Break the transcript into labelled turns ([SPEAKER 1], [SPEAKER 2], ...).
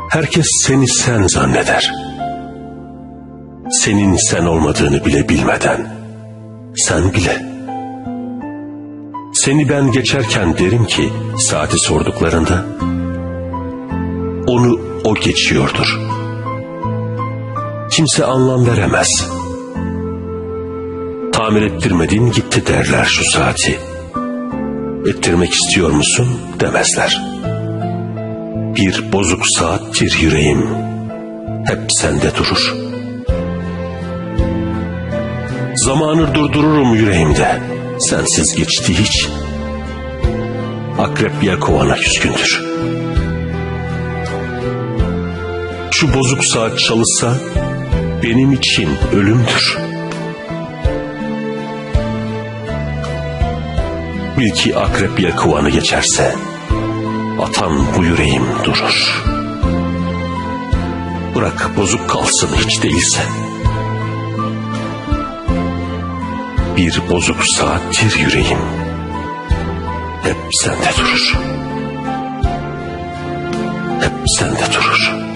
[SPEAKER 1] Herkes seni sen zanneder. Senin sen olmadığını bile bilmeden. Sen bile. Seni ben geçerken derim ki saati sorduklarında, onu o geçiyordur. Kimse anlam veremez. Tamir ettirmedin gitti derler şu saati. Ettirmek istiyor musun demezler. Bir bozuk saattir yüreğim, hep sende durur. Zamanı durdururum yüreğimde, sensiz geçti hiç. Akrep yelkovana küskündür. Şu bozuk saat çalışsa benim için ölümdür. Bil ki akrep yelkovanı geçerse atan bu yüreğim durur. Bırak bozuk kalsın hiç değilse. Bir bozuk saattir yüreğim, hep sende durur. Hep sende durur.